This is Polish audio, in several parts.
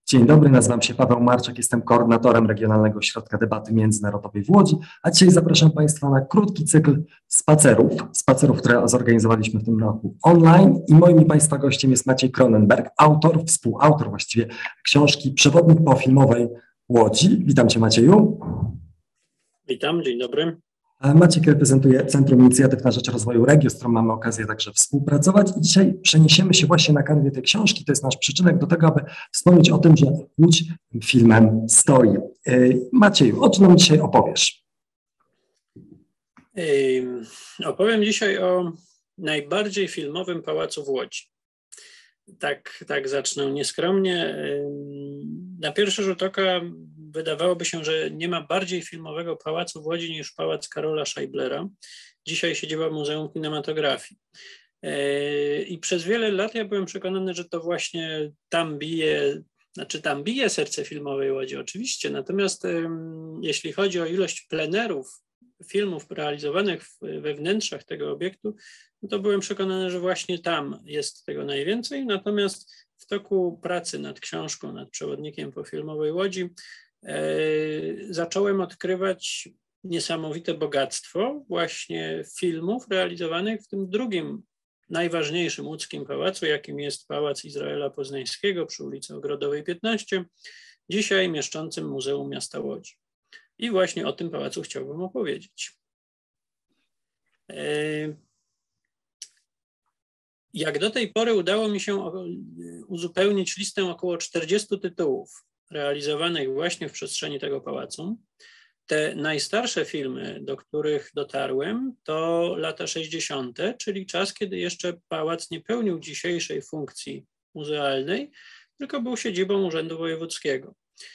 Dzień dobry, nazywam się Paweł Marczak, jestem koordynatorem Regionalnego Ośrodka Debaty Międzynarodowej w Łodzi, a dzisiaj zapraszam Państwa na krótki cykl spacerów, które zorganizowaliśmy w tym roku online i moim i Państwa gościem jest Maciej Kronenberg, współautor właściwie książki Przewodnik po filmowej Łodzi. Witam Cię, Macieju. Witam, dzień dobry. Maciek reprezentuje Centrum Inicjatyw na Rzecz Rozwoju Regionu, z którym mamy okazję także współpracować i dzisiaj przeniesiemy się właśnie na kanwie tej książki. To jest nasz przyczynek do tego, aby wspomnieć o tym, że Łódź filmem stoi. Macieju, o czym nam dzisiaj opowiesz? Opowiem dzisiaj o najbardziej filmowym pałacu w Łodzi. Tak zacznę nieskromnie. Na pierwszy rzut oka wydawałoby się, że nie ma bardziej filmowego pałacu w Łodzi niż pałac Karola Scheiblera. Dzisiaj siedziba Muzeum Kinematografii. I przez wiele lat ja byłem przekonany, że to właśnie tam bije serce filmowej Łodzi, oczywiście. Natomiast jeśli chodzi o ilość plenerów, filmów realizowanych we wnętrzach tego obiektu, to byłem przekonany, że właśnie tam jest tego najwięcej. Natomiast w toku pracy nad książką, nad Przewodnikiem po filmowej Łodzi, zacząłem odkrywać niesamowite bogactwo właśnie filmów realizowanych w tym drugim najważniejszym łódzkim pałacu, jakim jest Pałac Izraela Poznańskiego przy ulicy Ogrodowej 15, dzisiaj mieszczącym Muzeum Miasta Łodzi. I właśnie o tym pałacu chciałbym opowiedzieć. Jak do tej pory udało mi się uzupełnić listę około 40 tytułów realizowanych właśnie w przestrzeni tego pałacu. Te najstarsze filmy, do których dotarłem, to lata 60., czyli czas, kiedy jeszcze pałac nie pełnił dzisiejszej funkcji muzealnej, tylko był siedzibą Urzędu Wojewódzkiego.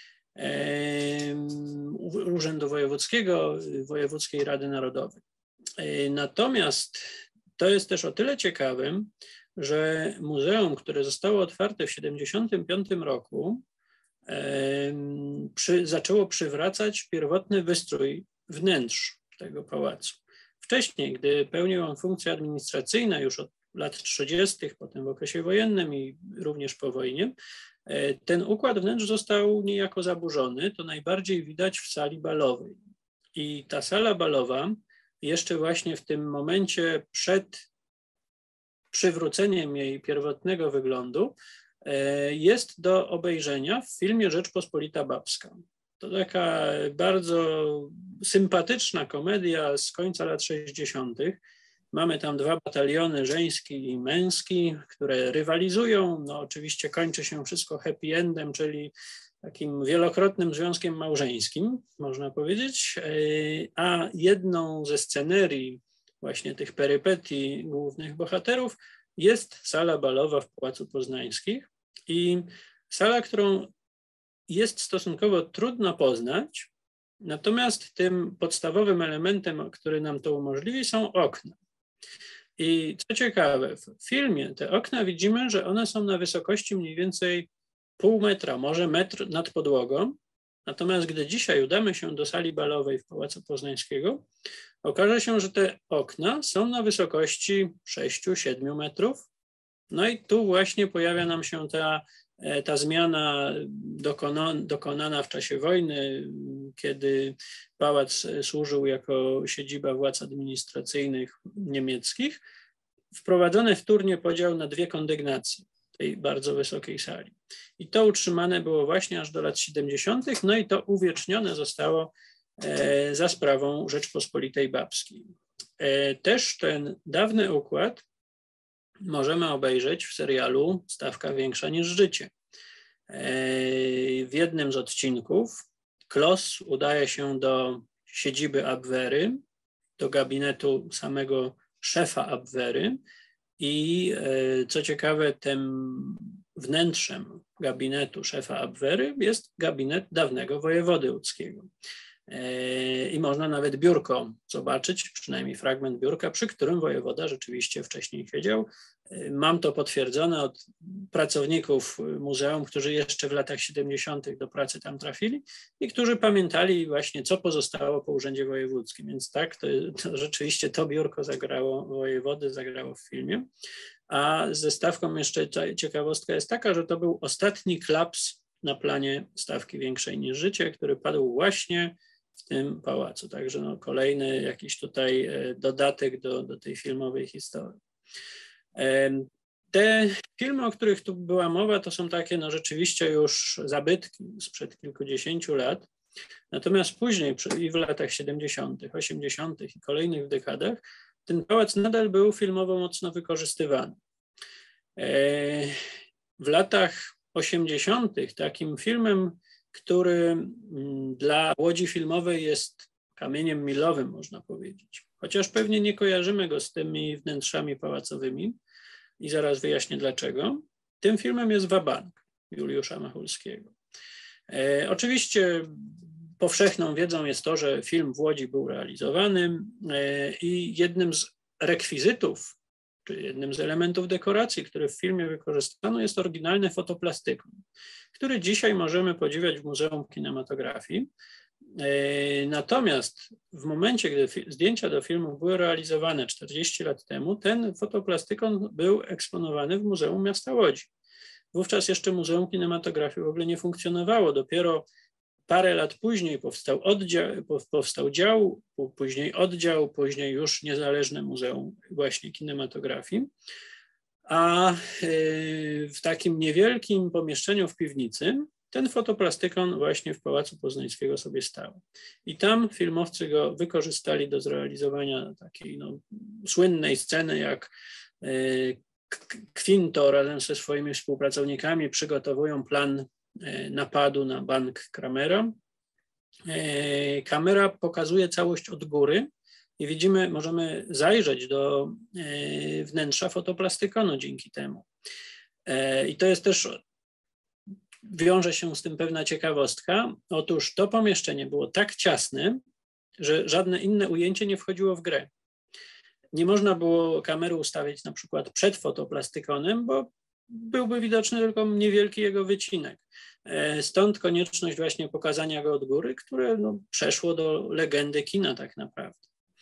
Wojewódzkiej Rady Narodowej. Natomiast to jest też o tyle ciekawym, że muzeum, które zostało otwarte w 1975 roku, zaczęło przywracać pierwotny wystrój wnętrz tego pałacu. Wcześniej, gdy pełnił on funkcje administracyjne już od lat 30., potem w okresie wojennym i również po wojnie, ten układ wnętrz został niejako zaburzony. To najbardziej widać w sali balowej. I ta sala balowa jeszcze właśnie w tym momencie przed przywróceniem jej pierwotnego wyglądu jest do obejrzenia w filmie Rzeczpospolita Babska. To taka bardzo sympatyczna komedia z końca lat 60. Mamy tam dwa bataliony, żeński i męski, które rywalizują. No oczywiście kończy się wszystko happy endem, czyli takim wielokrotnym związkiem małżeńskim, można powiedzieć. A jedną ze scenerii właśnie tych perypetii głównych bohaterów jest sala balowa w Pałacu Poznańskich i sala, którą jest stosunkowo trudno poznać, natomiast tym podstawowym elementem, który nam to umożliwi, są okna. I co ciekawe, w filmie te okna widzimy, że one są na wysokości mniej więcej pół metra, może metr nad podłogą. Natomiast gdy dzisiaj udamy się do sali balowej w Pałacu Poznańskiego, okaże się, że te okna są na wysokości 6-7 metrów. No i tu właśnie pojawia nam się ta zmiana dokonana w czasie wojny, kiedy pałac służył jako siedziba władz administracyjnych niemieckich. Wprowadzony wtórnie podział na dwie kondygnacje tej bardzo wysokiej sali. I to utrzymane było właśnie aż do lat 70., no i to uwiecznione zostało za sprawą Rzeczpospolitej Babskiej. Też ten dawny układ możemy obejrzeć w serialu Stawka większa niż życie. W jednym z odcinków Kloss udaje się do siedziby Abwehry, do gabinetu samego szefa Abwehry i co ciekawe, tym wnętrzem gabinetu szefa Abwehry jest gabinet dawnego wojewody łódzkiego. I można nawet biurko zobaczyć, przynajmniej fragment biurka, przy którym wojewoda rzeczywiście wcześniej siedział. Mam to potwierdzone od pracowników muzeum, którzy jeszcze w latach 70. do pracy tam trafili i którzy pamiętali właśnie, co pozostało po urzędzie wojewódzkim. Więc tak, to rzeczywiście to biurko zagrało wojewody, zagrało w filmie. A ze Stawką jeszcze ciekawostka jest taka, że to był ostatni klaps na planie Stawki większej niż życie, który padł właśnie w tym pałacu. Także no, kolejny jakiś tutaj dodatek do tej filmowej historii. Te filmy, o których tu była mowa, to są takie no, rzeczywiście już zabytki sprzed kilkudziesięciu lat. Natomiast później, i w latach 70., 80. i kolejnych dekadach, ten pałac nadal był filmowo mocno wykorzystywany. W latach 80. takim filmem, który dla łodzi filmowej jest kamieniem milowym, można powiedzieć, chociaż pewnie nie kojarzymy go z tymi wnętrzami pałacowymi i zaraz wyjaśnię dlaczego, tym filmem jest Wabank Juliusza Machulskiego. Oczywiście powszechną wiedzą jest to, że film w Łodzi był realizowany i jednym z rekwizytów, czy jednym z elementów dekoracji, które w filmie wykorzystano, jest oryginalny fotoplastykon, który dzisiaj możemy podziwiać w Muzeum Kinematografii. Natomiast w momencie, gdy zdjęcia do filmu były realizowane 40 lat temu, ten fotoplastykon był eksponowany w Muzeum Miasta Łodzi. Wówczas jeszcze Muzeum Kinematografii w ogóle nie funkcjonowało. Dopiero parę lat później powstał dział, później oddział, później już niezależne Muzeum właśnie Kinematografii. A w takim niewielkim pomieszczeniu w piwnicy ten fotoplastykon właśnie w Pałacu Poznańskiego sobie stał. I tam filmowcy go wykorzystali do zrealizowania takiej no, słynnej sceny, jak Quinto razem ze swoimi współpracownikami przygotowują plan napadu na bank Kramera. Kamera pokazuje całość od góry i widzimy, możemy zajrzeć do wnętrza fotoplastykonu dzięki temu. I to jest też, wiąże się z tym pewna ciekawostka. Otóż to pomieszczenie było tak ciasne, że żadne inne ujęcie nie wchodziło w grę. Nie można było kamery ustawić na przykład przed fotoplastykonem, bo byłby widoczny tylko niewielki jego wycinek. Stąd konieczność właśnie pokazania go od góry, które no, przeszło do legendy kina tak naprawdę.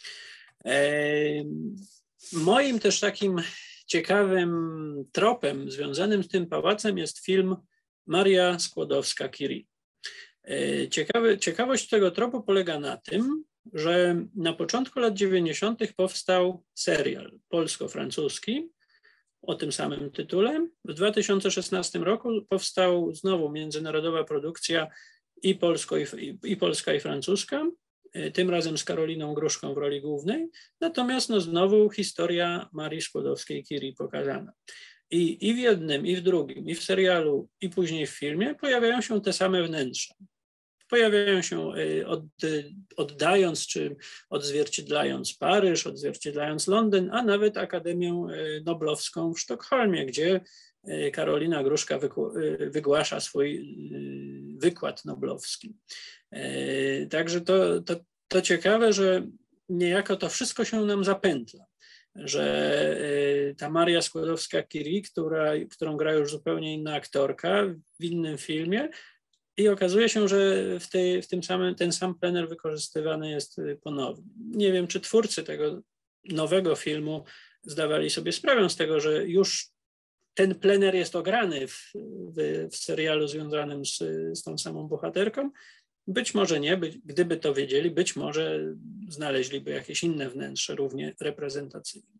Moim też takim ciekawym tropem związanym z tym pałacem jest film Maria Skłodowska-Curie. Ciekawość tego tropu polega na tym, że na początku lat 90. powstał serial polsko-francuski o tym samym tytule. W 2016 roku powstał znowu międzynarodowa produkcja i polska, i francuska, tym razem z Karoliną Gruszką w roli głównej, natomiast no, znowu historia Marii Skłodowskiej-Curie pokazana. I w jednym, i w drugim, i w serialu, i później w filmie pojawiają się te same wnętrza. Pojawiają się oddając czy odzwierciedlając Paryż, odzwierciedlając Londyn, a nawet Akademię Noblowską w Sztokholmie, gdzie Karolina Gruszka wygłasza swój wykład noblowski. Także to ciekawe, że niejako to wszystko się nam zapętla, że ta Maria Skłodowska-Curie, którą gra już zupełnie inna aktorka w innym filmie, i okazuje się, że ten sam plener wykorzystywany jest ponownie. Nie wiem, czy twórcy tego nowego filmu zdawali sobie sprawę z tego, że już ten plener jest ograny w serialu związanym z tą samą bohaterką. Być może nie, gdyby to wiedzieli, być może znaleźliby jakieś inne wnętrze równie reprezentacyjne.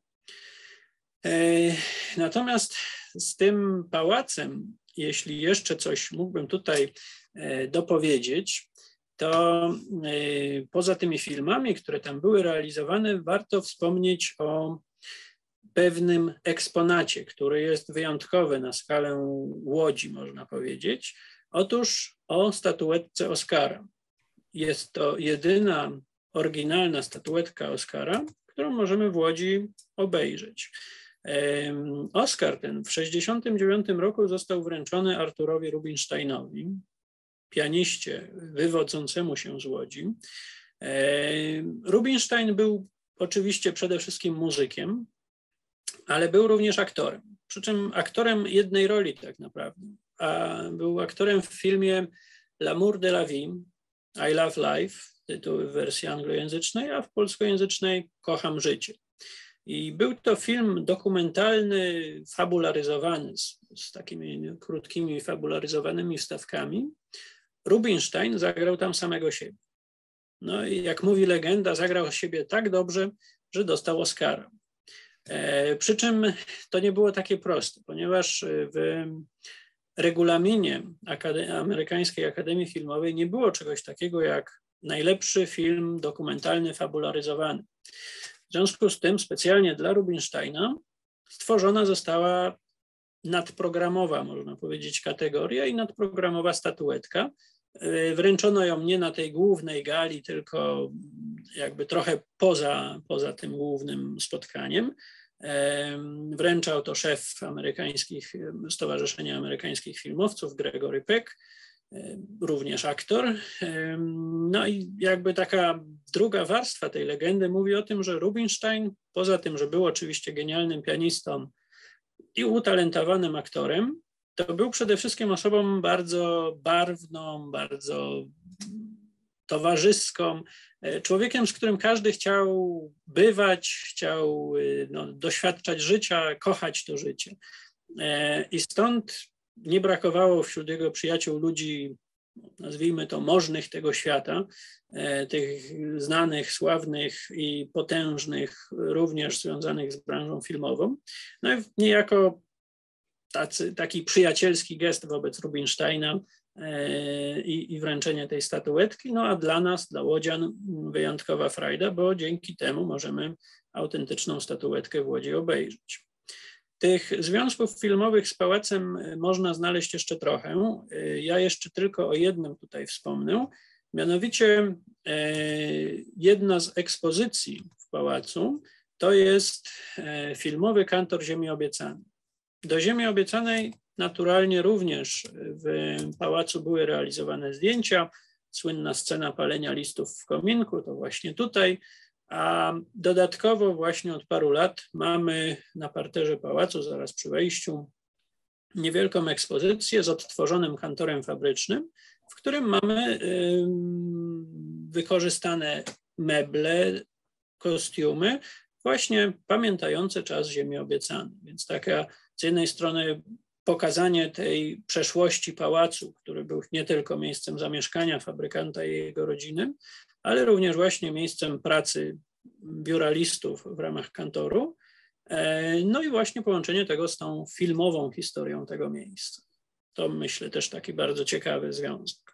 Natomiast z tym pałacem, jeśli jeszcze coś mógłbym tutaj dopowiedzieć, to poza tymi filmami, które tam były realizowane, warto wspomnieć o pewnym eksponacie, który jest wyjątkowy na skalę Łodzi, można powiedzieć. Otóż o statuetce Oskara. Jest to jedyna oryginalna statuetka Oskara, którą możemy w Łodzi obejrzeć. Oskar ten w 1969 roku został wręczony Arturowi Rubinsteinowi, pianiście wywodzącemu się z Łodzi. Rubinstein był oczywiście przede wszystkim muzykiem, ale był również aktorem. Przy czym aktorem jednej roli tak naprawdę. A był aktorem w filmie L'amour de la vie, I Love Life, tytuł w wersji anglojęzycznej, a w polskojęzycznej Kocham życie. I był to film dokumentalny, fabularyzowany, z takimi krótkimi, fabularyzowanymi wstawkami. Rubinstein zagrał tam samego siebie. No i jak mówi legenda, zagrał siebie tak dobrze, że dostał Oscara. Przy czym to nie było takie proste, ponieważ w regulaminie Amerykańskiej Akademii Filmowej nie było czegoś takiego jak najlepszy film dokumentalny fabularyzowany. W związku z tym specjalnie dla Rubinsteina stworzona została nadprogramowa, można powiedzieć, kategoria i nadprogramowa statuetka. Wręczono ją nie na tej głównej gali, tylko jakby trochę poza tym głównym spotkaniem. Wręczał to szef Stowarzyszenia Amerykańskich Filmowców, Gregory Peck, również aktor. No i jakby taka druga warstwa tej legendy mówi o tym, że Rubinstein, poza tym, że był oczywiście genialnym pianistą i utalentowanym aktorem, to był przede wszystkim osobą bardzo barwną, bardzo towarzyską, człowiekiem, z którym każdy chciał bywać, chciał doświadczać życia, kochać to życie. I stąd nie brakowało wśród jego przyjaciół ludzi, nazwijmy to możnych tego świata, tych znanych, sławnych i potężnych, również związanych z branżą filmową. No i niejako taki przyjacielski gest wobec Rubinsteina i wręczenie tej statuetki, no a dla nas, dla łodzian, wyjątkowa frajda, bo dzięki temu możemy autentyczną statuetkę w Łodzi obejrzeć. Tych związków filmowych z pałacem można znaleźć jeszcze trochę. Ja jeszcze tylko o jednym tutaj wspomnę. Mianowicie jedna z ekspozycji w pałacu to jest filmowy kantor Ziemi Obiecanej. Do Ziemi Obiecanej naturalnie również w pałacu były realizowane zdjęcia. Słynna scena palenia listów w kominku to właśnie tutaj. A dodatkowo właśnie od paru lat mamy na parterze pałacu, zaraz przy wejściu, niewielką ekspozycję z odtworzonym kantorem fabrycznym, w którym mamy wykorzystane meble, kostiumy, właśnie pamiętające czas Ziemi Obiecanej. Więc taka z jednej strony pokazanie tej przeszłości pałacu, który był nie tylko miejscem zamieszkania fabrykanta i jego rodziny, ale również właśnie miejscem pracy biuralistów w ramach kantoru. No i właśnie połączenie tego z tą filmową historią tego miejsca. To myślę też taki bardzo ciekawy związek.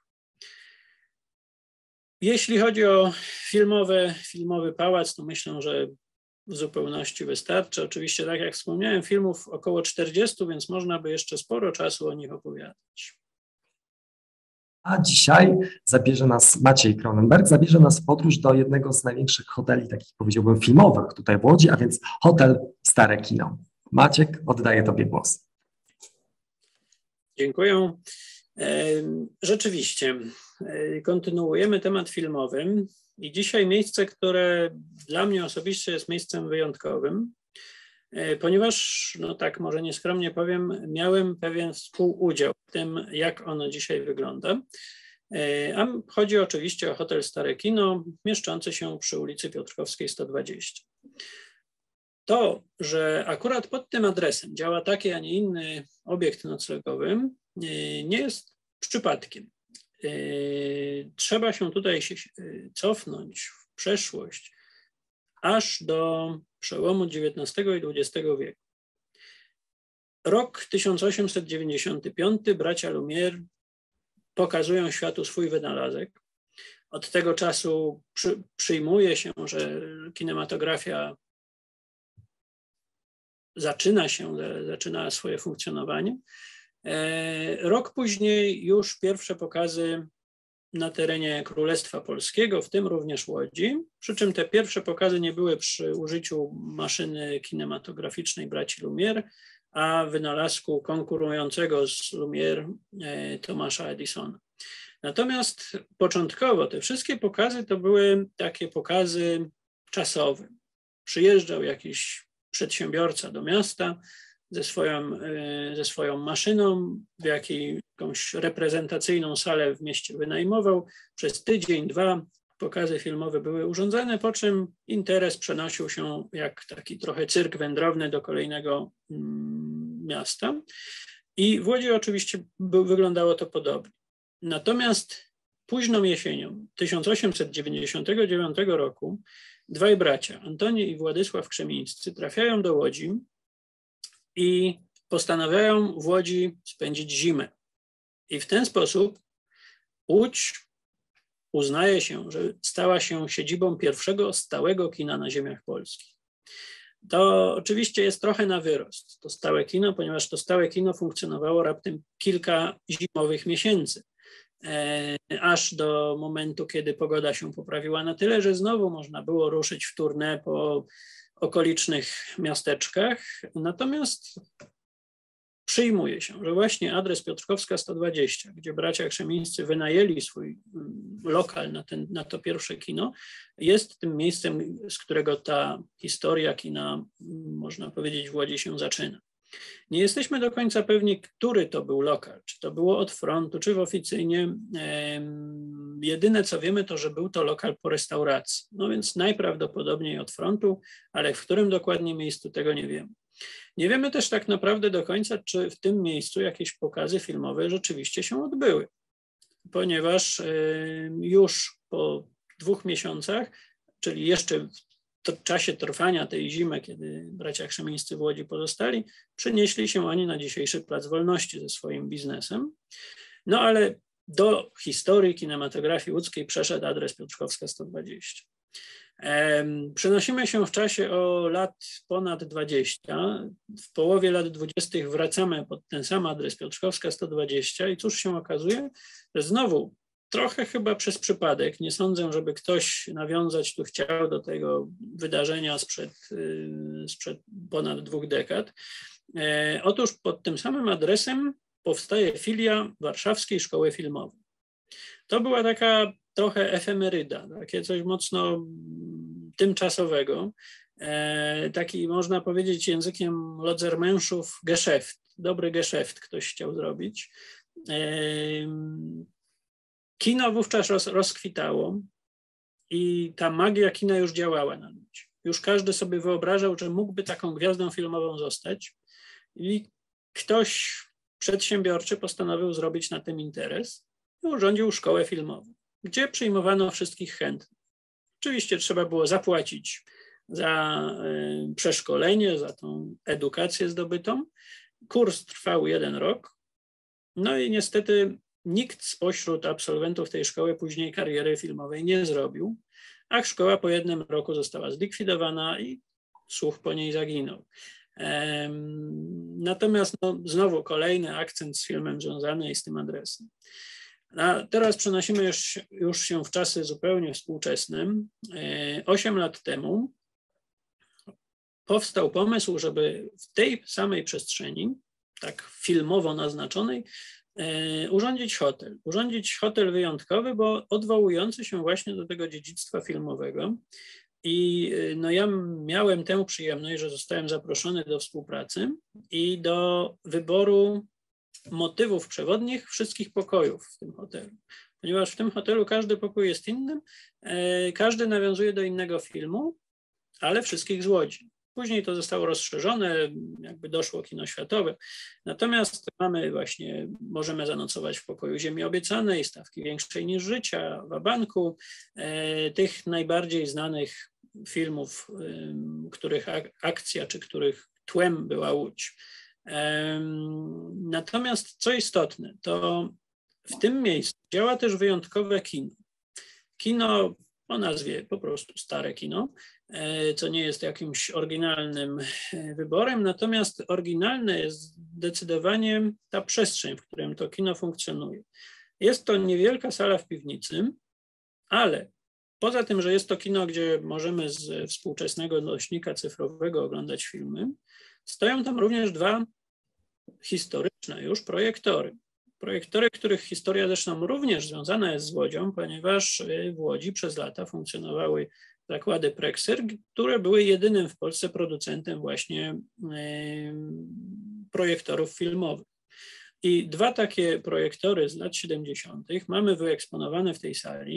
Jeśli chodzi o filmowy pałac, to myślę, że w zupełności wystarczy. Oczywiście, tak jak wspomniałem, filmów około 40, więc można by jeszcze sporo czasu o nich opowiadać. A dzisiaj Maciej Cronenberg zabierze nas w podróż do jednego z największych hoteli, takich powiedziałbym filmowych tutaj w Łodzi, a więc hotel Stare Kino. Maciek, oddaję Tobie głos. Dziękuję. Rzeczywiście, kontynuujemy temat filmowy i dzisiaj miejsce, które dla mnie osobiście jest miejscem wyjątkowym, ponieważ, no tak może nieskromnie powiem, miałem pewien współudział w tym, jak ono dzisiaj wygląda. A chodzi oczywiście o hotel Stare Kino, mieszczący się przy ulicy Piotrkowskiej 120. To, że akurat pod tym adresem działa taki, a nie inny obiekt noclegowy, nie jest przypadkiem. Trzeba się tutaj cofnąć w przeszłość, aż do przełomu XIX i XX wieku. Rok 1895 bracia Lumière pokazują światu swój wynalazek. Od tego czasu przyjmuje się, że kinematografia zaczyna swoje funkcjonowanie. Rok później już pierwsze pokazy na terenie Królestwa Polskiego, w tym również Łodzi, przy czym te pierwsze pokazy nie były przy użyciu maszyny kinematograficznej braci Lumière, a wynalazku konkurującego z Lumière Thomasa Edisona. Natomiast początkowo te wszystkie pokazy to były takie pokazy czasowe. Przyjeżdżał jakiś przedsiębiorca do miasta ze swoją maszyną, jakąś reprezentacyjną salę w mieście wynajmował, przez tydzień, dwa pokazy filmowe były urządzane, po czym interes przenosił się jak taki trochę cyrk wędrowny do kolejnego miasta. I w Łodzi oczywiście wyglądało to podobnie. Natomiast późną jesienią 1899 roku dwaj bracia, Antoni i Władysław Krzemińscy, trafiają do Łodzi i postanawiają w Łodzi spędzić zimę. I w ten sposób Łódź uznaje się, że stała się siedzibą pierwszego stałego kina na ziemiach polskich. To oczywiście jest trochę na wyrost, to stałe kino, ponieważ to stałe kino funkcjonowało raptem kilka zimowych miesięcy, aż do momentu, kiedy pogoda się poprawiła na tyle, że znowu można było ruszyć w tournée po okolicznych miasteczkach. Natomiast przyjmuje się, że właśnie adres Piotrkowska 120, gdzie bracia Krzemińscy wynajęli swój lokal na to pierwsze kino, jest tym miejscem, z którego ta historia kina, można powiedzieć, w Łodzi się zaczyna. Nie jesteśmy do końca pewni, który to był lokal, czy to było od frontu, czy w oficynie. Jedyne co wiemy, to że był to lokal po restauracji. No więc najprawdopodobniej od frontu, ale w którym dokładnie miejscu, tego nie wiemy. Nie wiemy też tak naprawdę do końca, czy w tym miejscu jakieś pokazy filmowe rzeczywiście się odbyły, ponieważ już po 2 miesiącach, czyli jeszcze w czasie trwania tej zimy, kiedy bracia Krzemińscy w Łodzi pozostali, przenieśli się oni na dzisiejszy Plac Wolności ze swoim biznesem. No ale do historii kinematografii łódzkiej przeszedł adres Piotrkowska 120. Przenosimy się w czasie o lat ponad 20. W połowie lat 20. wracamy pod ten sam adres Piotrkowska 120 i cóż się okazuje, że znowu trochę chyba przez przypadek, nie sądzę, żeby ktoś nawiązać tu chciał do tego wydarzenia sprzed ponad 2 dekad. Otóż pod tym samym adresem powstaje filia Warszawskiej Szkoły Filmowej. To była taka trochę efemeryda, takie coś mocno tymczasowego, taki można powiedzieć językiem lodzermenszów Geschäft, dobry Geschäft ktoś chciał zrobić. Kino wówczas rozkwitało i ta magia kina już działała na ludzi. Już każdy sobie wyobrażał, że mógłby taką gwiazdą filmową zostać i ktoś przedsiębiorczy postanowił zrobić na tym interes i urządził szkołę filmową, gdzie przyjmowano wszystkich chętnych. Oczywiście trzeba było zapłacić za przeszkolenie, za tą edukację zdobytą. Kurs trwał 1 rok. No i niestety nikt spośród absolwentów tej szkoły później kariery filmowej nie zrobił, a szkoła po 1 roku została zlikwidowana i słuch po niej zaginął. Natomiast znowu kolejny akcent z filmem związany jest z tym adresem. A teraz przenosimy już się w czasy zupełnie współczesne. 8 lat temu powstał pomysł, żeby w tej samej przestrzeni, tak filmowo naznaczonej, urządzić hotel wyjątkowy, bo odwołujący się właśnie do tego dziedzictwa filmowego. I ja miałem tę przyjemność, że zostałem zaproszony do współpracy i do wyboru motywów przewodnich wszystkich pokojów w tym hotelu. Ponieważ w tym hotelu każdy pokój jest inny, każdy nawiązuje do innego filmu, ale wszystkich z Łodzi. Później to zostało rozszerzone, jakby doszło kino światowe. Natomiast możemy zanocować w pokoju Ziemi Obiecanej, Stawki większej niż życia, Wabanku, tych najbardziej znanych filmów, których akcja czy których tłem była Łódź. Natomiast co istotne, to w tym miejscu działa też wyjątkowe kino. Kino o nazwie po prostu Stare Kino, co nie jest jakimś oryginalnym wyborem, natomiast oryginalne jest zdecydowanie ta przestrzeń, w którym to kino funkcjonuje. Jest to niewielka sala w piwnicy, ale poza tym, że jest to kino, gdzie możemy z współczesnego nośnika cyfrowego oglądać filmy, stoją tam również 2 historyczne już projektory. Projektory, których historia zresztą również związana jest z Łodzią, ponieważ w Łodzi przez lata funkcjonowały zakłady Prexer, które były jedynym w Polsce producentem właśnie projektorów filmowych. I 2 takie projektory z lat 70. mamy wyeksponowane w tej sali.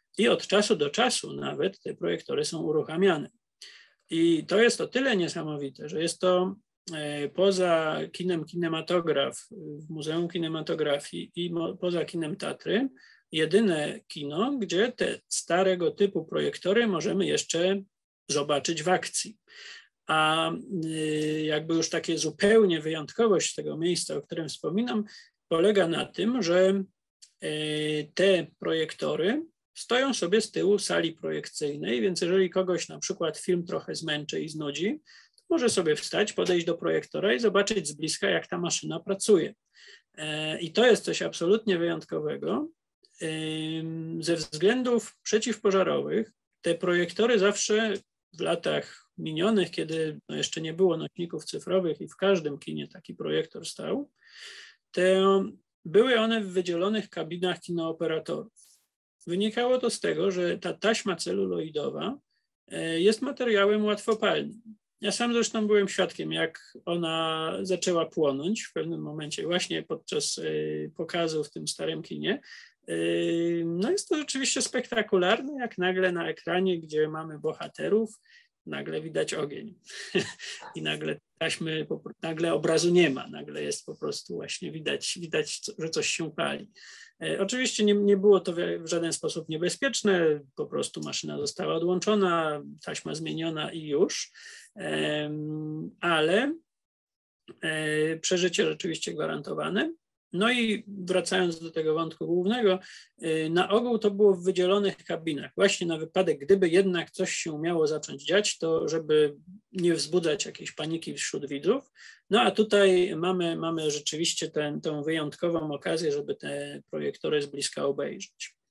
i od czasu do czasu nawet te projektory są uruchamiane. I to jest o tyle niesamowite, że jest to poza kinem Kinematograf w Muzeum Kinematografii i poza kinem Tatry jedyne kino, gdzie te starego typu projektory możemy jeszcze zobaczyć w akcji. A jakby już takie zupełnie wyjątkowość tego miejsca, o którym wspominam, polega na tym, że te projektory stoją sobie z tyłu sali projekcyjnej, więc jeżeli kogoś na przykład film trochę zmęczy i znudzi, to może sobie wstać, podejść do projektora i zobaczyć z bliska, jak ta maszyna pracuje. I to jest coś absolutnie wyjątkowego. Ze względów przeciwpożarowych te projektory zawsze w latach minionych, kiedy jeszcze nie było nośników cyfrowych i w każdym kinie taki projektor stał, to były one w wydzielonych kabinach kinooperatorów. Wynikało to z tego, że ta taśma celuloidowa jest materiałem łatwopalnym. Ja sam zresztą byłem świadkiem, jak ona zaczęła płonąć w pewnym momencie właśnie podczas pokazu w tym starym kinie. No jest to rzeczywiście spektakularne, jak nagle na ekranie, gdzie mamy bohaterów, nagle widać ogień i nagle taśmy, nagle obrazu nie ma, nagle jest po prostu właśnie widać, że coś się pali. Oczywiście nie było to w żaden sposób niebezpieczne, po prostu maszyna została odłączona, taśma zmieniona i już, ale przeżycie rzeczywiście gwarantowane. No i wracając do tego wątku głównego, na ogół to było w wydzielonych kabinach, właśnie na wypadek, gdyby jednak coś się miało zacząć dziać, to żeby nie wzbudzać jakiejś paniki wśród widzów. No a tutaj mamy rzeczywiście tę wyjątkową okazję, żeby te projektory z bliska obejrzeć.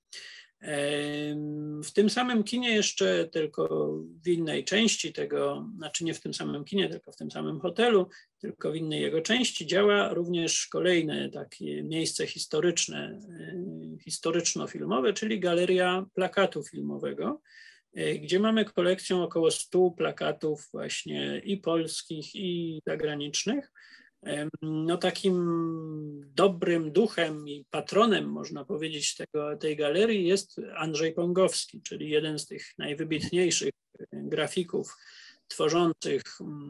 W tym samym kinie jeszcze, tylko w innej części tego, znaczy nie w tym samym kinie, tylko w tym samym hotelu, tylko w innej jego części działa również kolejne takie miejsce historyczne, historyczno-filmowe, czyli Galeria Plakatu Filmowego, gdzie mamy kolekcję około 100 plakatów właśnie i polskich, i zagranicznych. No takim dobrym duchem i patronem, można powiedzieć, tej galerii jest Andrzej Pągowski, czyli jeden z tych najwybitniejszych grafików tworzących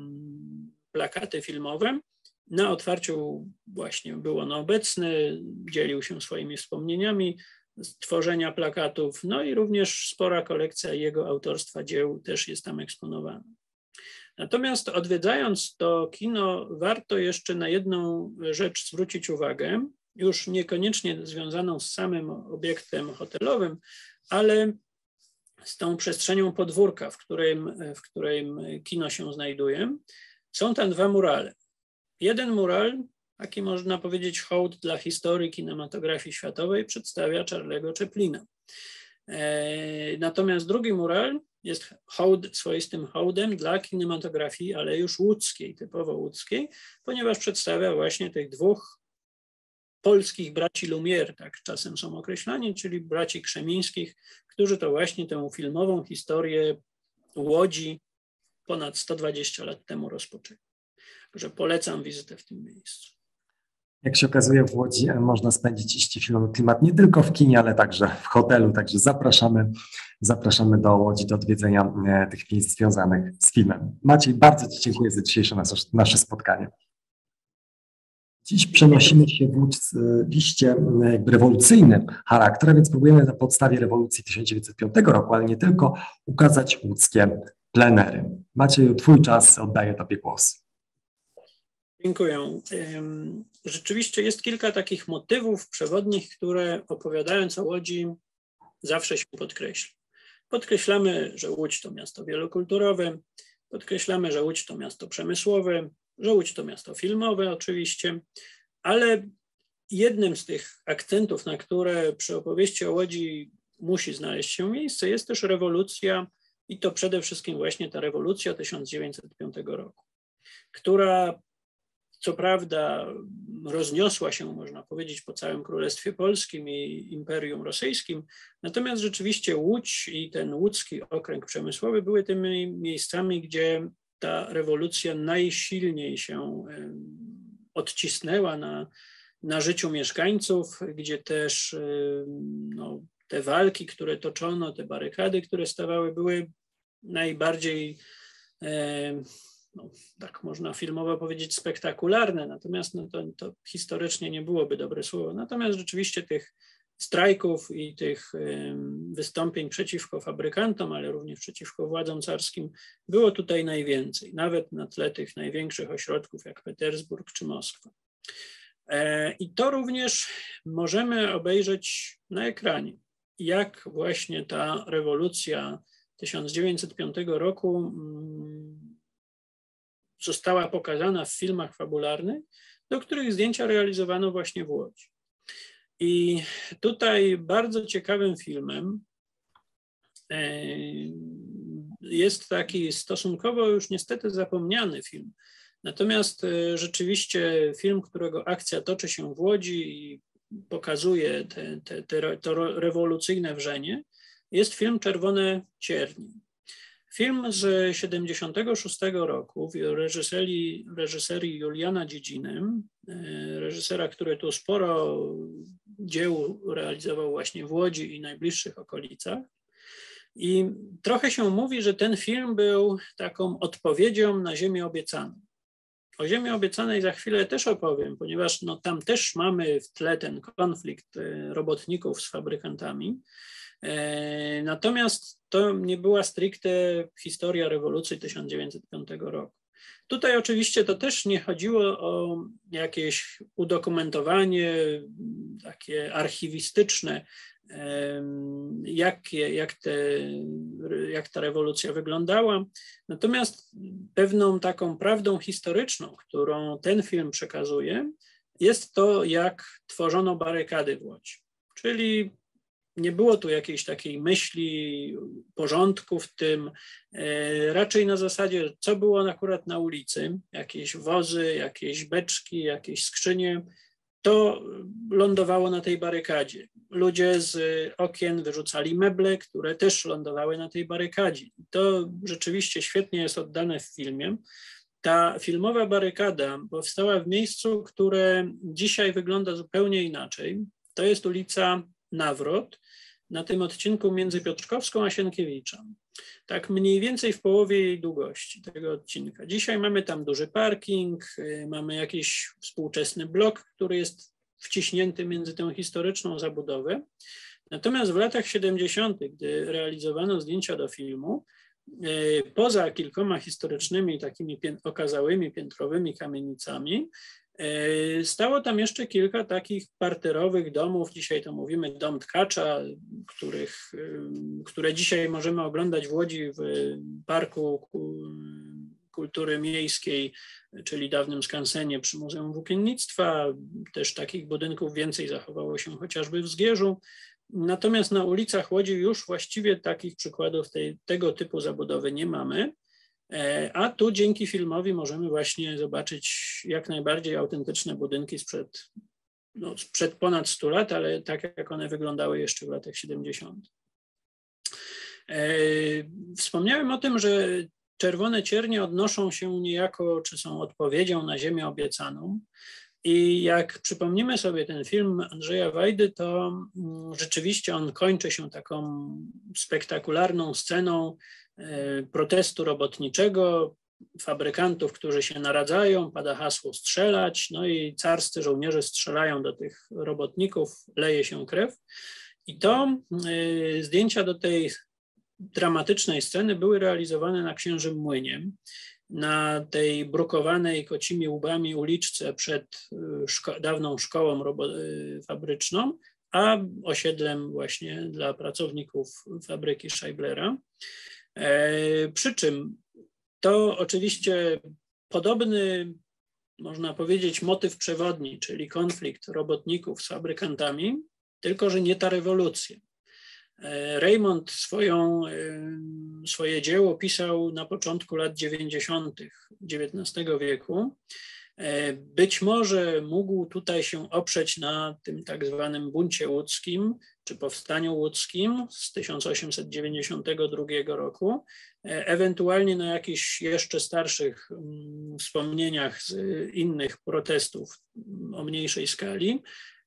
plakaty filmowe. Na otwarciu właśnie był on obecny, dzielił się swoimi wspomnieniami z tworzenia plakatów, no i również spora kolekcja jego autorstwa dzieł też jest tam eksponowana. Natomiast odwiedzając to kino, warto jeszcze na jedną rzecz zwrócić uwagę, już niekoniecznie związaną z samym obiektem hotelowym, ale z tą przestrzenią podwórka, w którym kino się znajduje. Są tam dwa murale. Jeden mural, taki można powiedzieć hołd dla historii kinematografii światowej, przedstawia Charlie'ego Chaplina. Natomiast drugi mural jest swoistym hołdem dla kinematografii, ale już łódzkiej, typowo łódzkiej, ponieważ przedstawia właśnie tych dwóch polskich braci Lumière, tak czasem są określani, czyli braci Krzemińskich, którzy to właśnie tę filmową historię Łodzi ponad 120 lat temu rozpoczęli. Także polecam wizytę w tym miejscu. Jak się okazuje, w Łodzi można spędzić iście filmowy klimat nie tylko w kinie, ale także w hotelu. Także zapraszamy do Łodzi do odwiedzenia tych miejsc związanych z filmem. Maciej, bardzo Ci dziękuję za dzisiejsze nasze spotkanie. Dziś przenosimy się w Łódź liście jakby rewolucyjnym charakter, więc próbujemy na podstawie rewolucji 1905 roku, ale nie tylko, ukazać łódzkie plenery. Macieju, Twój czas, oddaję Tobie głos. Dziękuję. Rzeczywiście jest kilka takich motywów przewodnich, które opowiadając o Łodzi zawsze się podkreśla. Podkreślamy, że Łódź to miasto wielokulturowe, podkreślamy, że Łódź to miasto przemysłowe, że Łódź to miasto filmowe oczywiście, ale jednym z tych akcentów, na które przy opowieści o Łodzi musi znaleźć się miejsce, jest też rewolucja i to przede wszystkim właśnie ta rewolucja 1905 roku, która co prawda rozniosła się, można powiedzieć, po całym Królestwie Polskim i Imperium Rosyjskim, natomiast rzeczywiście Łódź i ten łódzki okręg przemysłowy były tymi miejscami, gdzie ta rewolucja najsilniej się odcisnęła na życiu mieszkańców, gdzie też te walki, które toczono, te barykady, które stawały, były najbardziej, no, tak można filmowo powiedzieć, spektakularne, natomiast no to historycznie nie byłoby dobre słowo. Natomiast rzeczywiście tych strajków i tych wystąpień przeciwko fabrykantom, ale również przeciwko władzom carskim było tutaj najwięcej, nawet na tle tych największych ośrodków jak Petersburg czy Moskwa. I to również możemy obejrzeć na ekranie, jak właśnie ta rewolucja 1905 roku została pokazana w filmach fabularnych, do których zdjęcia realizowano właśnie w Łodzi. I tutaj bardzo ciekawym filmem jest taki stosunkowo już niestety zapomniany film. Natomiast rzeczywiście film, którego akcja toczy się w Łodzi i pokazuje to rewolucyjne wrzenie, jest film Czerwone ciernie. Film z 1976 roku w reżyserii Juliana Dziedziny, reżysera, który tu sporo dzieł realizował właśnie w Łodzi i najbliższych okolicach. I trochę się mówi, że ten film był taką odpowiedzią na Ziemię Obiecaną. O Ziemi Obiecanej za chwilę też opowiem, ponieważ no, tam też mamy w tle ten konflikt robotników z fabrykantami. Natomiast to nie była stricte historia rewolucji 1905 roku. Tutaj oczywiście to też nie chodziło o jakieś udokumentowanie takie archiwistyczne, jak ta rewolucja wyglądała. Natomiast pewną taką prawdą historyczną, którą ten film przekazuje, jest to, jak tworzono barykady w Łodzi. Czyli nie było tu jakiejś takiej myśli, porządku w tym, raczej na zasadzie, co było akurat na ulicy, jakieś wozy, jakieś beczki, jakieś skrzynie, to lądowało na tej barykadzie. Ludzie z okien wyrzucali meble, które też lądowały na tej barykadzie. To rzeczywiście świetnie jest oddane w filmie. Ta filmowa barykada powstała w miejscu, które dzisiaj wygląda zupełnie inaczej. To jest ulica Nawrot, na tym odcinku między Piotrkowską a Sienkiewicza. Tak mniej więcej w połowie jej długości tego odcinka. Dzisiaj mamy tam duży parking, mamy jakiś współczesny blok, który jest wciśnięty między tę historyczną zabudowę. Natomiast w latach 70., gdy realizowano zdjęcia do filmu, poza kilkoma historycznymi, takimi okazałymi, piętrowymi kamienicami, stało tam jeszcze kilka takich parterowych domów, dzisiaj to mówimy dom Tkacza, które dzisiaj możemy oglądać w Łodzi w Parku Kultury Miejskiej, czyli dawnym skansenie przy Muzeum Włókiennictwa. Też takich budynków więcej zachowało się chociażby w Zgierzu. Natomiast na ulicach Łodzi już właściwie takich przykładów tego typu zabudowy nie mamy. A tu dzięki filmowi możemy właśnie zobaczyć jak najbardziej autentyczne budynki sprzed ponad 100 lat, ale tak jak one wyglądały jeszcze w latach 70. Wspomniałem o tym, że Czerwone ciernie odnoszą się niejako, czy są odpowiedzią na Ziemię Obiecaną. I jak przypomnimy sobie ten film Andrzeja Wajdy, to rzeczywiście on kończy się taką spektakularną sceną protestu robotniczego, fabrykantów, którzy się naradzają, pada hasło strzelać, no i carscy żołnierze strzelają do tych robotników, leje się krew. I to zdjęcia do tej dramatycznej sceny były realizowane na Księżym Młynie, na tej brukowanej kocimi łbami uliczce przed dawną szkołą fabryczną, a osiedlem właśnie dla pracowników fabryki Scheiblera. Przy czym to oczywiście podobny, można powiedzieć, motyw przewodni, czyli konflikt robotników z fabrykantami, tylko że nie ta rewolucja. Reymont swoje dzieło pisał na początku lat 90. XIX wieku. Być może mógł tutaj się oprzeć na tym tak zwanym buncie łódzkim, czy powstaniu łódzkim z 1892 roku, ewentualnie na jakichś jeszcze starszych wspomnieniach z innych protestów o mniejszej skali.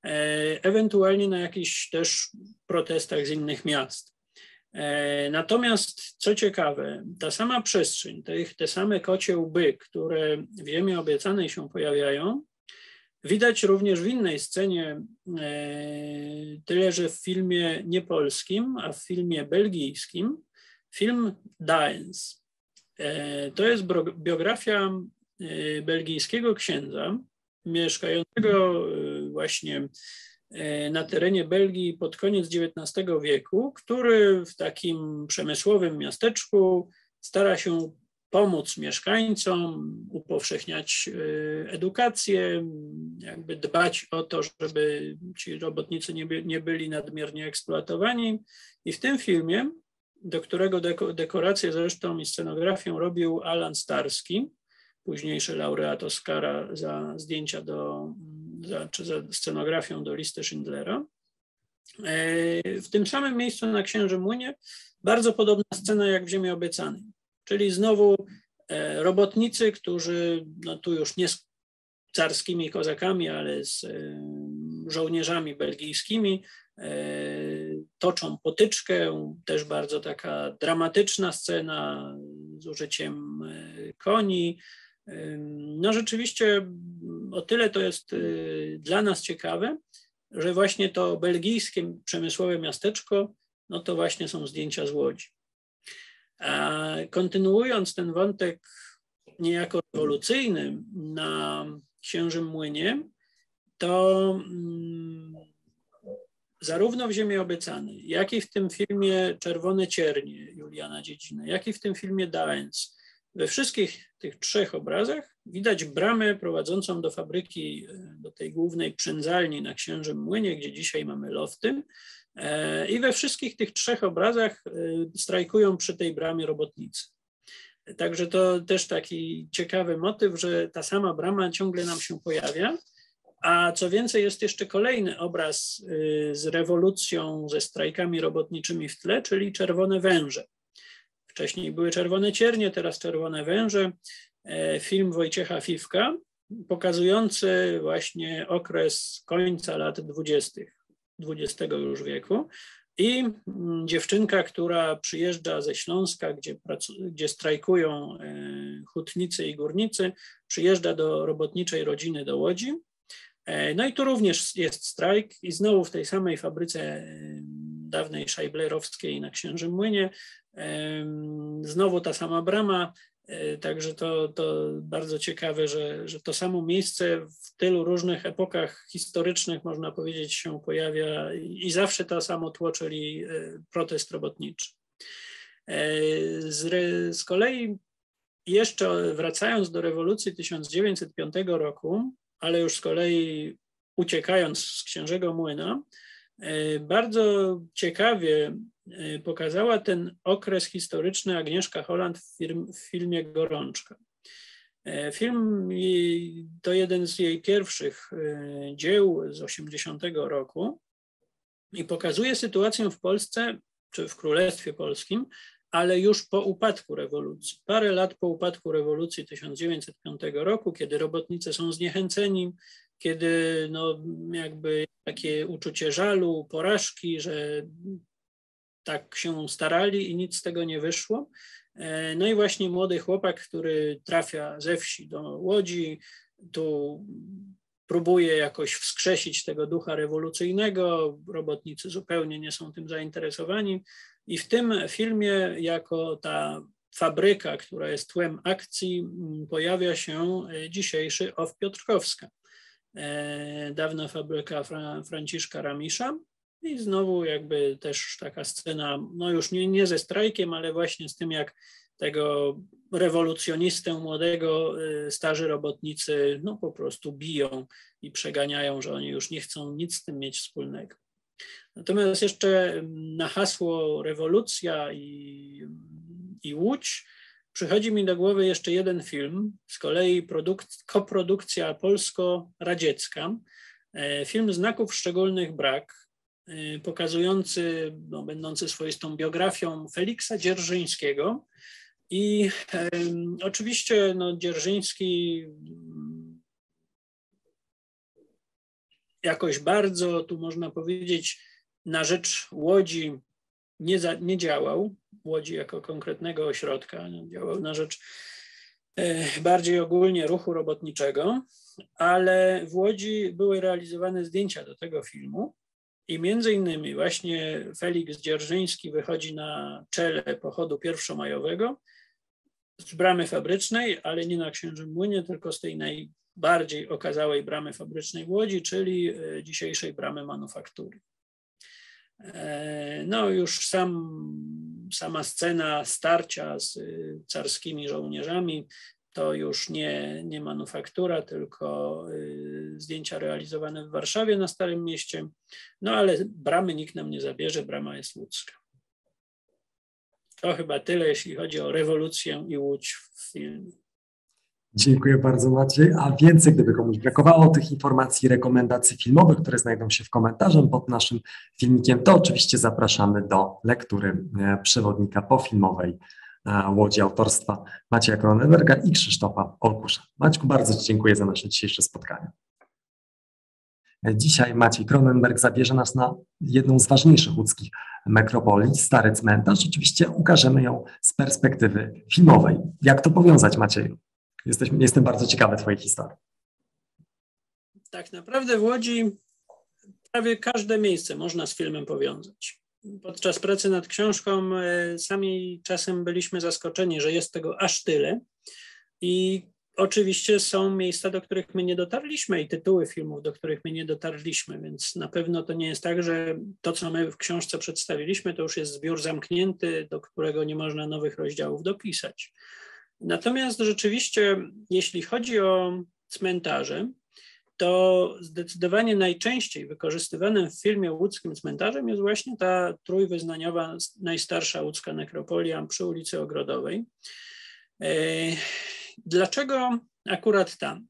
ewentualnie na jakichś też protestach z innych miast. Natomiast co ciekawe, ta sama przestrzeń, te same kocie łby, które w Ziemi Obiecanej się pojawiają, widać również w innej scenie, tyle że w filmie nie polskim, a w filmie belgijskim, film Daens. To jest biografia belgijskiego księdza mieszkającego właśnie na terenie Belgii pod koniec XIX wieku, który w takim przemysłowym miasteczku stara się pomóc mieszkańcom, upowszechniać edukację, jakby dbać o to, żeby ci robotnicy nie byli nadmiernie eksploatowani. I w tym filmie, do którego dekorację zresztą i scenografię robił Alan Starski, późniejszy laureat Oscara za zdjęcia czy za scenografię do Listy Schindlera. W tym samym miejscu na Księżym Młynie bardzo podobna scena jak w Ziemi Obiecanej, czyli znowu robotnicy, którzy no tu już nie z carskimi kozakami, ale z żołnierzami belgijskimi toczą potyczkę, też bardzo taka dramatyczna scena z użyciem koni. No rzeczywiście o tyle to jest dla nas ciekawe, że właśnie to belgijskie przemysłowe miasteczko, no to właśnie są zdjęcia z Łodzi. A kontynuując ten wątek niejako rewolucyjny na Księżym Młynie, to zarówno w Ziemi Obiecanej, jak i w tym filmie Czerwone Ciernie Juliana Dziedziny, jak i w tym filmie Daens, we wszystkich tych trzech obrazach widać bramę prowadzącą do fabryki, do tej głównej przędzalni na Księżym Młynie, gdzie dzisiaj mamy lofty. I we wszystkich tych trzech obrazach strajkują przy tej bramie robotnicy. Także to też taki ciekawy motyw, że ta sama brama ciągle nam się pojawia. A co więcej, jest jeszcze kolejny obraz z rewolucją, ze strajkami robotniczymi w tle, czyli Czerwone Węże. Wcześniej były Czerwone Ciernie, teraz Czerwone Węże. Film Wojciecha Fifka, pokazujący właśnie okres końca lat 20. XX już wieku. I dziewczynka, która przyjeżdża ze Śląska, gdzie strajkują hutnicy i górnicy, przyjeżdża do robotniczej rodziny do Łodzi. No i tu również jest strajk i znowu w tej samej fabryce dawnej szajblerowskiej na Księżym Młynie, znowu ta sama brama, także to bardzo ciekawe, że to samo miejsce w tylu różnych epokach historycznych, można powiedzieć, się pojawia i zawsze to samo tło, czyli protest robotniczy. Z kolei jeszcze wracając do rewolucji 1905 roku, ale już z kolei uciekając z Księżego Młyna, bardzo ciekawie pokazała ten okres historyczny Agnieszka Holland w filmie Gorączka. Film to jeden z jej pierwszych dzieł z 1980 roku i pokazuje sytuację w Polsce, czy w Królestwie Polskim, ale już po upadku rewolucji. Parę lat po upadku rewolucji 1905 roku, kiedy robotnicy są zniechęceni, kiedy no jakby takie uczucie żalu, porażki, że tak się starali i nic z tego nie wyszło. No i właśnie młody chłopak, który trafia ze wsi do Łodzi, tu próbuje jakoś wskrzesić tego ducha rewolucyjnego, robotnicy zupełnie nie są tym zainteresowani i w tym filmie jako ta fabryka, która jest tłem akcji, pojawia się dzisiejszy OFF Piotrkowska, dawna fabryka Franciszka Ramisza. I znowu jakby też taka scena, no już nie ze strajkiem, ale właśnie z tym, jak tego rewolucjonistę młodego starzy robotnicy no po prostu biją i przeganiają, że oni już nie chcą nic z tym mieć wspólnego. Natomiast jeszcze na hasło rewolucja i Łódź przychodzi mi do głowy jeszcze jeden film, z kolei koprodukcja polsko-radziecka, film Znaków Szczególnych Brak, pokazujący, no, będący swoistą biografią Feliksa Dzierżyńskiego. I oczywiście no, Dzierżyński jakoś bardzo, tu można powiedzieć, na rzecz Łodzi nie działał, Łodzi jako konkretnego ośrodka, działał na rzecz bardziej ogólnie ruchu robotniczego, ale w Łodzi były realizowane zdjęcia do tego filmu i między innymi właśnie Feliks Dzierżyński wychodzi na czele pochodu pierwszomajowego z bramy fabrycznej, ale nie na Księżym Młynie, tylko z tej najbardziej okazałej bramy fabrycznej w Łodzi, czyli dzisiejszej bramy manufaktury. No już sama scena starcia z carskimi żołnierzami to już nie manufaktura, tylko zdjęcia realizowane w Warszawie na Starym Mieście. No ale bramy nikt nam nie zabierze, brama jest łódzka. To chyba tyle, jeśli chodzi o rewolucję i Łódź w filmie. Dziękuję bardzo, Maciej. A więcej, gdyby komuś brakowało tych informacji, rekomendacji filmowych, które znajdą się w komentarzu pod naszym filmikiem, to oczywiście zapraszamy do lektury przewodnika pofilmowej Łodzi autorstwa Macieja Kronenberga i Krzysztofa Olkusza. Maćku, bardzo Ci dziękuję za nasze dzisiejsze spotkanie. Dzisiaj Maciej Kronenberg zabierze nas na jedną z ważniejszych łódzkich metropolii, Stary Cmentarz. Oczywiście ukażemy ją z perspektywy filmowej. Jak to powiązać, Macieju? Jestem bardzo ciekawy Twojej historii. Tak naprawdę w Łodzi prawie każde miejsce można z filmem powiązać. Podczas pracy nad książką sami czasem byliśmy zaskoczeni, że jest tego aż tyle. I oczywiście są miejsca, do których my nie dotarliśmy i tytuły filmów, do których my nie dotarliśmy, więc na pewno to nie jest tak, że to, co my w książce przedstawiliśmy, to już jest zbiór zamknięty, do którego nie można nowych rozdziałów dopisać. Natomiast rzeczywiście, jeśli chodzi o cmentarze, to zdecydowanie najczęściej wykorzystywanym w filmie łódzkim cmentarzem jest właśnie ta trójwyznaniowa, najstarsza łódzka nekropolia przy ulicy Ogrodowej. Dlaczego akurat tam?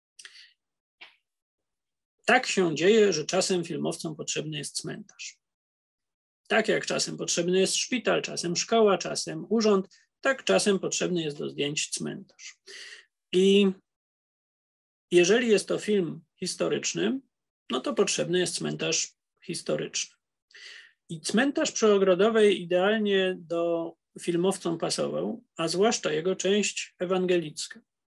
Tak się dzieje, że czasem filmowcom potrzebny jest cmentarz. Tak jak czasem potrzebny jest szpital, czasem szkoła, czasem urząd, tak czasem potrzebny jest do zdjęć cmentarz. I jeżeli jest to film historyczny, no to potrzebny jest cmentarz historyczny. I cmentarz przy Ogrodowej idealnie do filmowcom pasował, a zwłaszcza jego część ewangelicka.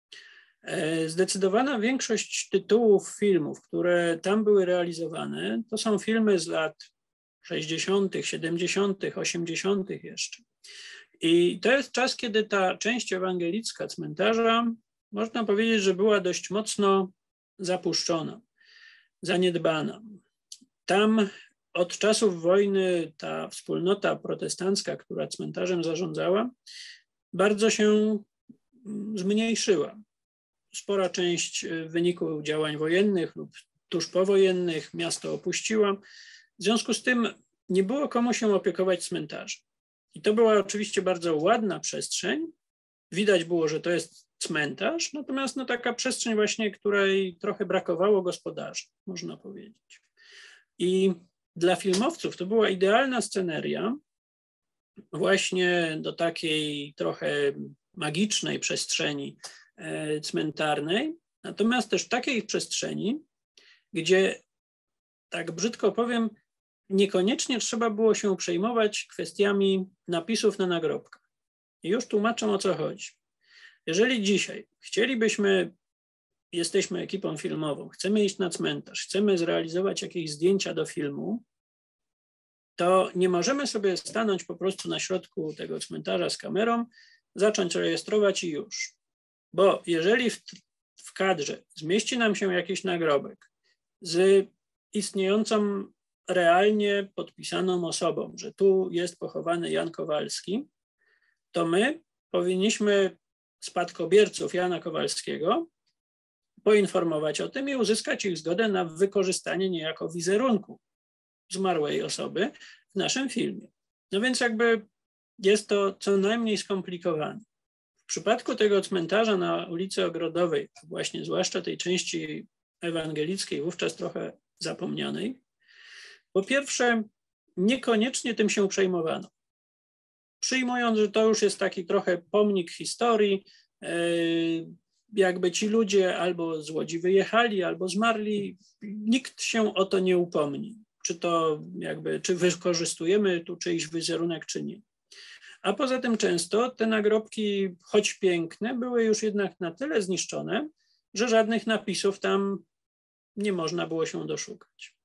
Zdecydowana większość tytułów filmów, które tam były realizowane, to są filmy z lat 60., 70., 80. jeszcze. I to jest czas, kiedy ta część ewangelicka cmentarza, można powiedzieć, że była dość mocno zapuszczona, zaniedbana. Tam od czasów wojny ta wspólnota protestancka, która cmentarzem zarządzała, bardzo się zmniejszyła. Spora część w wyniku działań wojennych lub tuż powojennych miasto opuściła. W związku z tym nie było komu się opiekować cmentarzem. I to była oczywiście bardzo ładna przestrzeń. Widać było, że to jest cmentarz, natomiast no, taka przestrzeń właśnie, której trochę brakowało gospodarzy, można powiedzieć. I dla filmowców to była idealna sceneria właśnie do takiej trochę magicznej przestrzeni cmentarnej, natomiast też takiej przestrzeni, gdzie, tak brzydko powiem, niekoniecznie trzeba było się przejmować kwestiami napisów na nagrobkach. I już tłumaczę, o co chodzi. Jeżeli dzisiaj jesteśmy ekipą filmową, chcemy iść na cmentarz, chcemy zrealizować jakieś zdjęcia do filmu, to nie możemy sobie stanąć po prostu na środku tego cmentarza z kamerą, zacząć rejestrować i już. Bo jeżeli w kadrze zmieści nam się jakiś nagrobek z istniejącą realnie podpisaną osobą, że tu jest pochowany Jan Kowalski, to my powinniśmy spadkobierców Jana Kowalskiego poinformować o tym i uzyskać ich zgodę na wykorzystanie niejako wizerunku zmarłej osoby w naszym filmie. No więc jakby jest to co najmniej skomplikowane. W przypadku tego cmentarza na ulicy Ogrodowej, właśnie zwłaszcza tej części ewangelickiej, wówczas trochę zapomnianej, po pierwsze, niekoniecznie tym się przejmowano. Przyjmując, że to już jest taki trochę pomnik historii, jakby ci ludzie albo z Łodzi wyjechali, albo zmarli, nikt się o to nie upomni, czy wykorzystujemy tu czyjś wizerunek, czy nie. A poza tym często te nagrobki, choć piękne, były już jednak na tyle zniszczone, że żadnych napisów tam nie można było się doszukać.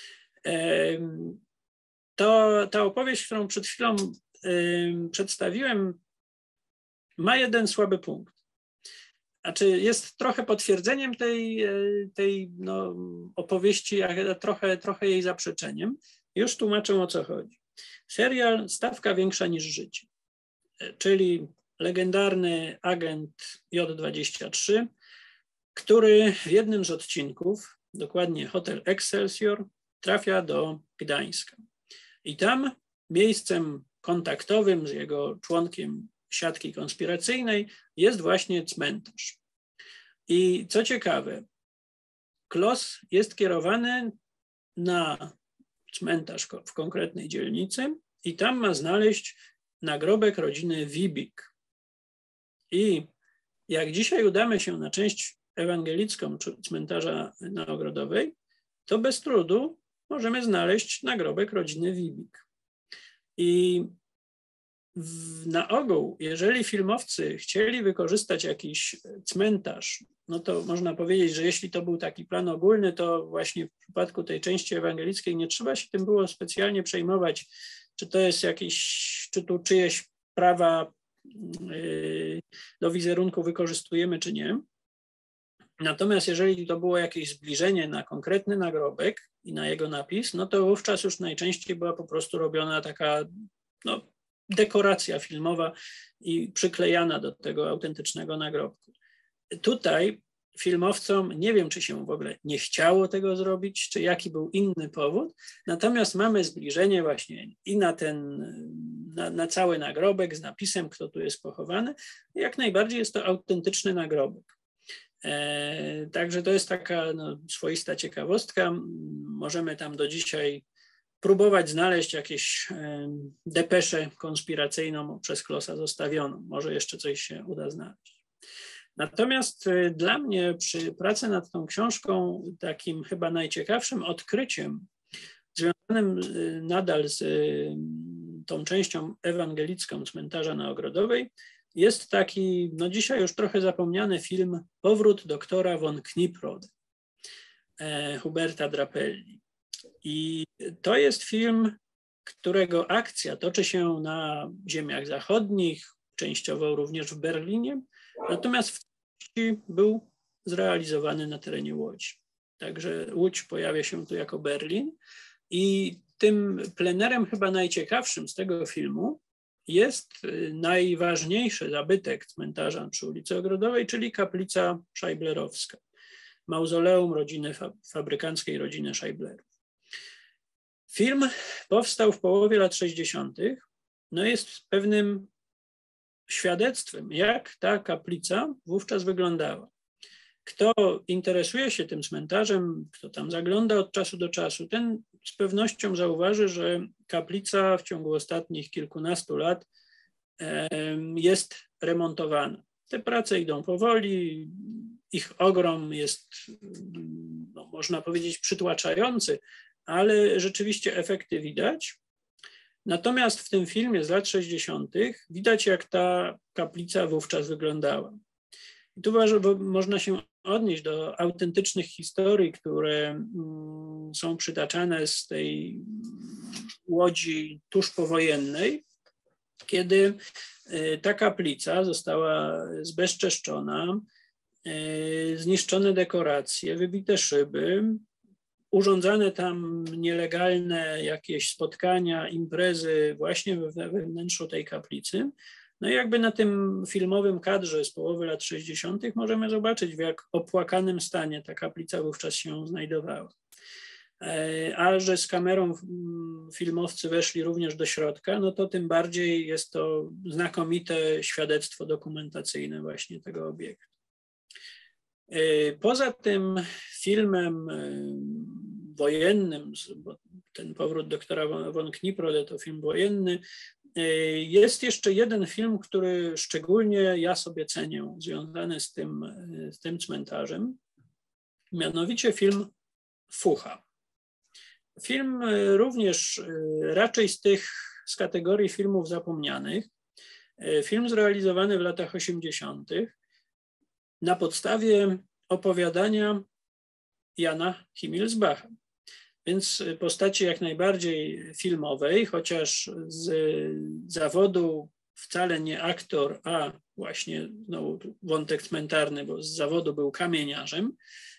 Ta opowieść, którą przed chwilą przedstawiłem, ma jeden słaby punkt. Znaczy jest trochę potwierdzeniem tej opowieści, a trochę jej zaprzeczeniem. Już tłumaczę, o co chodzi. Serial Stawka większa niż życie, czyli legendarny agent J23, który w jednym z odcinków, dokładnie Hotel Excelsior, trafia do Gdańska. I tam miejscem kontaktowym z jego członkiem siatki konspiracyjnej jest właśnie cmentarz. I co ciekawe, Kloss jest kierowany na cmentarz w konkretnej dzielnicy i tam ma znaleźć nagrobek rodziny Wibik. I jak dzisiaj udamy się na część ewangelicką cmentarza na Ogrodowej, to bez trudu możemy znaleźć nagrobek rodziny Wibik. I na ogół, jeżeli filmowcy chcieli wykorzystać jakiś cmentarz, no to można powiedzieć, że jeśli to był taki plan ogólny, to właśnie w przypadku tej części ewangelickiej nie trzeba się tym było specjalnie przejmować, czy to jest czy tu czyjeś prawa do wizerunku wykorzystujemy, czy nie. Natomiast jeżeli to było jakieś zbliżenie na konkretny nagrobek i na jego napis, no to wówczas już najczęściej była po prostu robiona taka dekoracja filmowa i przyklejana do tego autentycznego nagrobku. Tutaj filmowcom nie wiem, czy się w ogóle nie chciało tego zrobić, czy jaki był inny powód, natomiast mamy zbliżenie właśnie i na cały nagrobek z napisem, kto tu jest pochowany. Jak najbardziej jest to autentyczny nagrobek. Także to jest taka swoista ciekawostka. Możemy tam do dzisiaj próbować znaleźć jakieś depeszę konspiracyjną przez Klossa zostawioną. Może jeszcze coś się uda znaleźć. Natomiast dla mnie przy pracy nad tą książką takim chyba najciekawszym odkryciem związanym nadal z tą częścią ewangelicką cmentarza na Ogrodowej jest taki, dzisiaj już trochę zapomniany film Powrót doktora von Kniprode Huberta Drapelli. I to jest film, którego akcja toczy się na ziemiach zachodnich, częściowo również w Berlinie, natomiast w całości był zrealizowany na terenie Łodzi. Także Łódź pojawia się tu jako Berlin i tym plenerem chyba najciekawszym z tego filmu jest najważniejszy zabytek cmentarza przy ulicy Ogrodowej, czyli kaplica Scheiblerowska, mauzoleum fabrykanckiej rodziny Scheiblerów. Film powstał w połowie lat 60. Jest pewnym świadectwem, jak ta kaplica wówczas wyglądała. Kto interesuje się tym cmentarzem, kto tam zagląda od czasu do czasu, ten z pewnością zauważy, że kaplica w ciągu ostatnich kilkunastu lat jest remontowana. Te prace idą powoli, ich ogrom jest, można powiedzieć, przytłaczający, ale rzeczywiście efekty widać. Natomiast w tym filmie z lat 60. widać, jak ta kaplica wówczas wyglądała. I tu można się odnieść do autentycznych historii, które są przytaczane z tej Łodzi tuż powojennej, kiedy ta kaplica została zbezczeszczona, zniszczone dekoracje, wybite szyby, urządzane tam nielegalne jakieś spotkania, imprezy właśnie we wnętrzu tej kaplicy. I jakby na tym filmowym kadrze z połowy lat 60. możemy zobaczyć, w jak opłakanym stanie ta kaplica wówczas się znajdowała. A że z kamerą filmowcy weszli również do środka, to tym bardziej jest to znakomite świadectwo dokumentacyjne właśnie tego obiektu. Poza tym filmem wojennym, bo ten Powrót doktora von Kniprode to film wojenny, Jest jeszcze jeden film, który szczególnie ja sobie cenię, związany z tym cmentarzem, mianowicie film Fucha. Film również raczej z kategorii filmów zapomnianych. Film zrealizowany w latach 80. na podstawie opowiadania Jana Himmelsbacha. Więc postaci jak najbardziej filmowej, chociaż z zawodu wcale nie aktor, a właśnie znowu wątek cmentarny, bo z zawodu był kamieniarzem.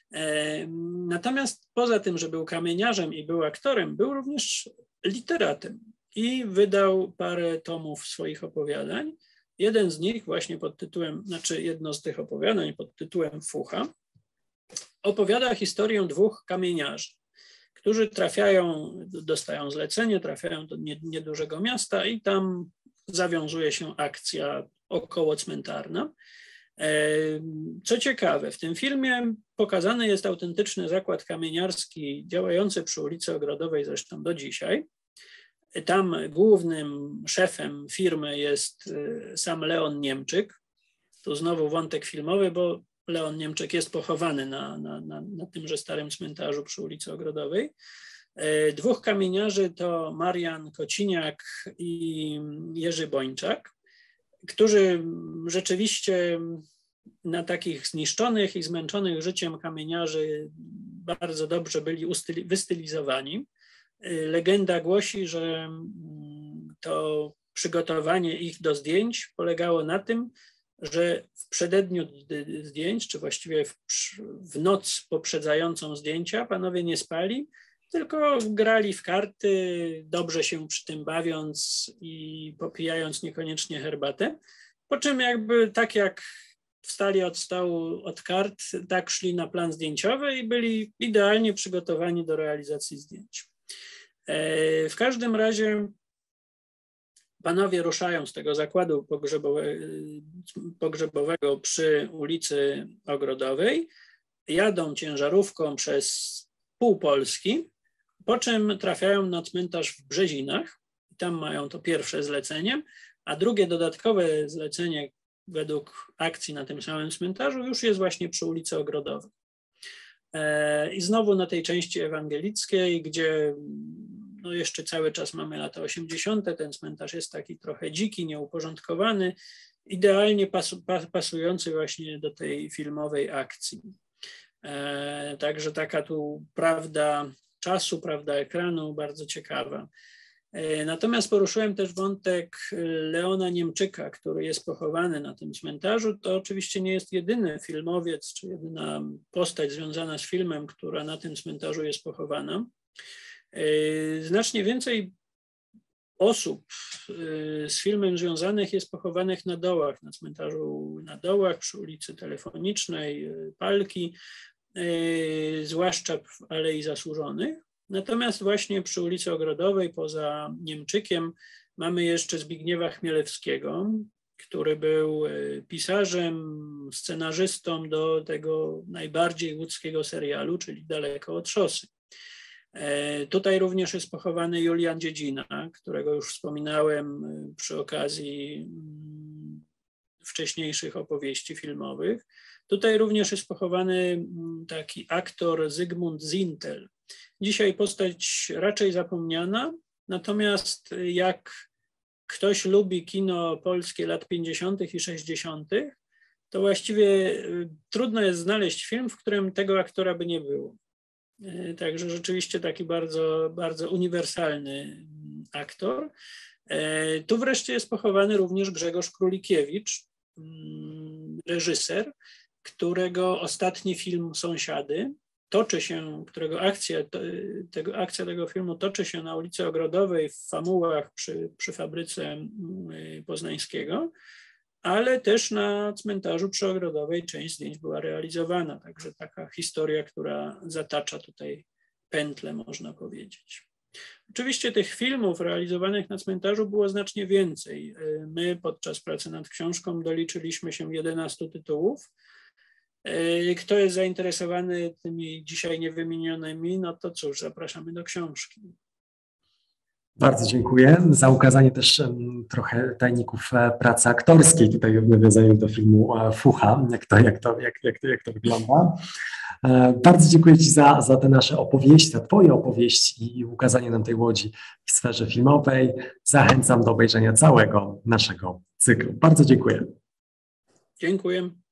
Natomiast poza tym, że był kamieniarzem i był aktorem, był również literatem i wydał parę tomów swoich opowiadań. Jeden z nich właśnie pod tytułem, jedno z tych opowiadań pod tytułem Fucha, opowiada historię dwóch kamieniarzy, którzy dostają zlecenie, trafiają do niedużego miasta i tam zawiązuje się akcja około cmentarna. Co ciekawe, w tym filmie pokazany jest autentyczny zakład kamieniarski działający przy ulicy Ogrodowej, zresztą do dzisiaj. Tam głównym szefem firmy jest sam Leon Niemczyk. Tu znowu wątek filmowy, bo Leon Niemczyk jest pochowany na tymże starym cmentarzu przy ulicy Ogrodowej. Dwóch kamieniarzy to Marian Kociniak i Jerzy Bończak, którzy rzeczywiście na takich zniszczonych i zmęczonych życiem kamieniarzy bardzo dobrze byli wystylizowani. Legenda głosi, że to przygotowanie ich do zdjęć polegało na tym, że w przededniu zdjęć, czy właściwie w noc poprzedzającą zdjęcia, panowie nie spali, tylko grali w karty, dobrze się przy tym bawiąc i popijając niekoniecznie herbatę. Po czym tak jak wstali od stołu od kart, tak szli na plan zdjęciowy i byli idealnie przygotowani do realizacji zdjęć. W każdym razie panowie ruszają z tego zakładu pogrzebowego przy ulicy Ogrodowej, jadą ciężarówką przez pół Polski, po czym trafiają na cmentarz w Brzezinach. Tam mają to pierwsze zlecenie, a drugie dodatkowe zlecenie według akcji na tym samym cmentarzu już jest właśnie przy ulicy Ogrodowej. I znowu na tej części ewangelickiej, gdzie jeszcze cały czas mamy lata 80., ten cmentarz jest taki trochę dziki, nieuporządkowany, idealnie pasujący właśnie do tej filmowej akcji. Także taka tu prawda czasu, prawda ekranu, bardzo ciekawa. Natomiast poruszyłem też wątek Leona Niemczyka, który jest pochowany na tym cmentarzu. To oczywiście nie jest jedyny filmowiec, czy jedyna postać związana z filmem, która na tym cmentarzu jest pochowana. Znacznie więcej osób z filmem związanych jest pochowanych na Dołach, na cmentarzu na Dołach, przy ulicy Telefonicznej, Palki, zwłaszcza w Alei Zasłużonych. Natomiast właśnie przy ulicy Ogrodowej, poza Niemczykiem, mamy jeszcze Zbigniewa Chmielewskiego, który był pisarzem, scenarzystą do tego najbardziej łódzkiego serialu, czyli Daleko od szosy. Tutaj również jest pochowany Julian Dziedzina, którego już wspominałem przy okazji wcześniejszych opowieści filmowych. Tutaj również jest pochowany taki aktor Zygmunt Zintel. Dzisiaj postać raczej zapomniana, natomiast jak ktoś lubi kino polskie lat 50. i 60., to właściwie trudno jest znaleźć film, w którym tego aktora by nie było. Także rzeczywiście taki bardzo, bardzo uniwersalny aktor. Tu wreszcie jest pochowany również Grzegorz Królikiewicz, reżyser, którego ostatni film Sąsiady którego akcja tego filmu toczy się na ulicy Ogrodowej w Famułach przy fabryce Poznańskiego, ale też na cmentarzu przy Ogrodowej część zdjęć była realizowana. Także taka historia, która zatacza tutaj pętlę, można powiedzieć. Oczywiście tych filmów realizowanych na cmentarzu było znacznie więcej. My podczas pracy nad książką doliczyliśmy się 11 tytułów. Kto jest zainteresowany tymi dzisiaj niewymienionymi, no to cóż, zapraszamy do książki. Bardzo dziękuję za ukazanie też trochę tajników pracy aktorskiej tutaj w nawiązaniu do filmu Fucha, jak to wygląda. Bardzo dziękuję Ci za te nasze opowieści, za Twoje opowieści i ukazanie nam tej Łodzi w sferze filmowej. Zachęcam do obejrzenia całego naszego cyklu. Bardzo dziękuję. Dziękuję.